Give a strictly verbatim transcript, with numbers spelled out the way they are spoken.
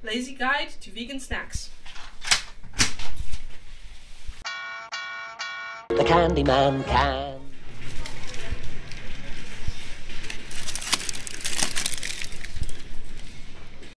Lazy Guide to Vegan Snacks. The Candyman can.